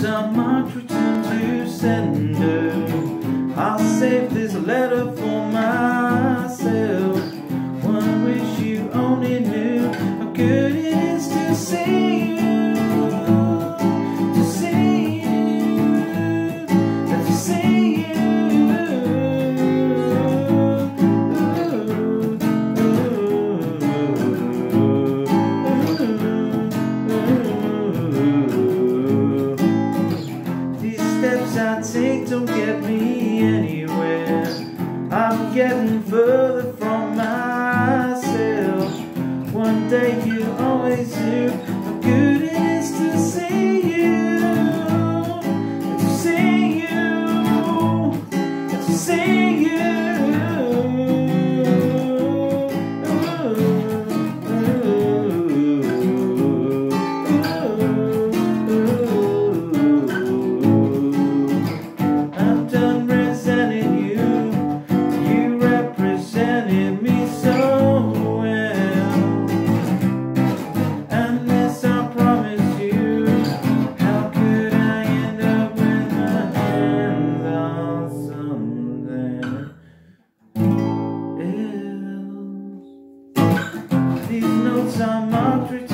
notes are marked return to sender. I'll save this letter for myself. One wish you only knew how good it is to see you, to see you, to see you. Steps I take don't get me anywhere. I'm getting further from myself. One day you always knew how good it is to see you, to see you, to see you. These notes are marked